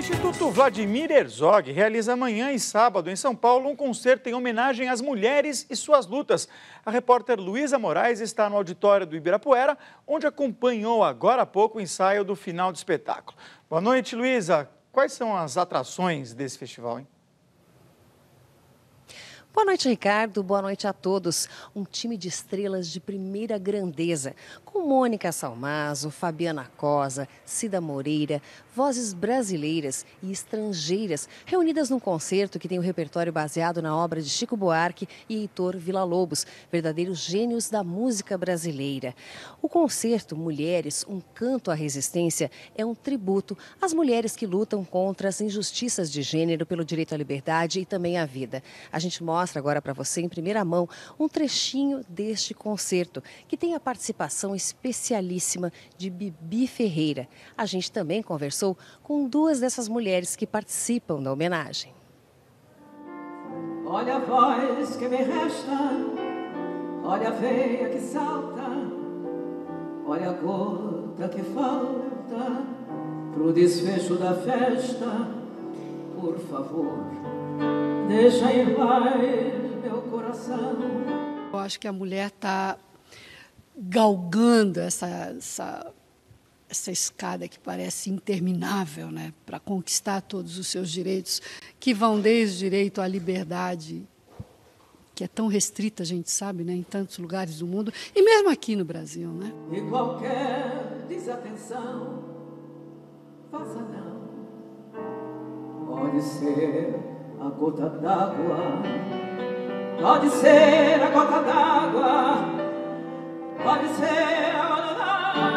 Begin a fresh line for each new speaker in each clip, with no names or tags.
Instituto Vladimir Herzog realiza amanhã e sábado em São Paulo um concerto em homenagem às mulheres e suas lutas. A repórter Luísa Moraes está no auditório do Ibirapuera, onde acompanhou agora há pouco o ensaio do final do espetáculo. Boa noite, Luísa. Quais são as atrações desse festival, hein?
Boa noite, Ricardo. Boa noite a todos. Um time de estrelas de primeira grandeza, com Mônica Salmazo, Fabiana Cosa, Cida Moreira, vozes brasileiras e estrangeiras, reunidas num concerto que tem o repertório baseado na obra de Chico Buarque e Heitor Villa-Lobos, verdadeiros gênios da música brasileira. O concerto Mulheres, um canto à resistência, é um tributo às mulheres que lutam contra as injustiças de gênero, pelo direito à liberdade e também à vida. A gente mostra agora para você, em primeira mão, um trechinho deste concerto, que tem a participação especialíssima de Bibi Ferreira. A gente também conversou com duas dessas mulheres que participam da homenagem.
Olha a voz que me resta, olha a veia que salta, olha a gota que falta pro desfecho da festa. Por favor, deixa ir mais meu coração.
Eu acho que a mulher está galgando essa escada que parece interminável, né, para conquistar todos os seus direitos, que vão desde o direito à liberdade, que é tão restrita, a gente sabe, né, em tantos lugares do mundo, e mesmo aqui no Brasil, né?
E qualquer desatenção, faça não. Pode ser a gota d'água, pode ser a gota d'água, pode ser a gota d'água.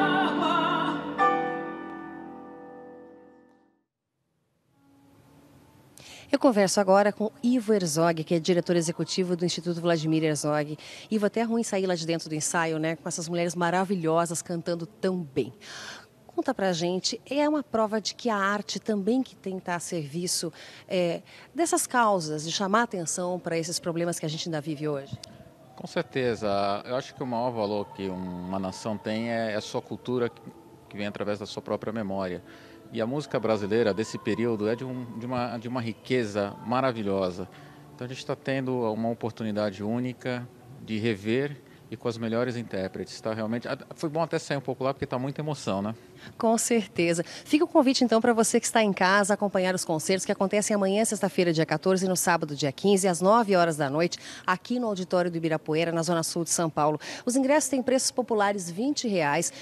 Eu converso agora com Ivo Herzog, que é diretor executivo do Instituto Vladimir Herzog. Ivo, até é ruim sair lá de dentro do ensaio, né, com essas mulheres maravilhosas cantando tão bem. Conta pra gente, é uma prova de que a arte também que tem que estar a serviço dessas causas, de chamar atenção para esses problemas que a gente ainda vive hoje?
Com certeza. Eu acho que o maior valor que uma nação tem é a sua cultura, que vem através da sua própria memória. E a música brasileira desse período é de uma riqueza maravilhosa. Então a gente está tendo uma oportunidade única de rever e com as melhores intérpretes, tá? Realmente foi bom até sair um pouco lá, porque está muita emoção, né?
Com certeza. Fica o convite, então, para você que está em casa acompanhar os concertos que acontecem amanhã, sexta-feira, dia 14, e no sábado, dia 15, às 9 horas da noite, aqui no auditório do Ibirapuera, na Zona Sul de São Paulo. Os ingressos têm preços populares R$ 20,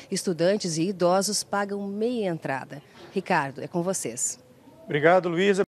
estudantes e idosos pagam meia entrada. Ricardo, é com vocês.
Obrigado, Luísa.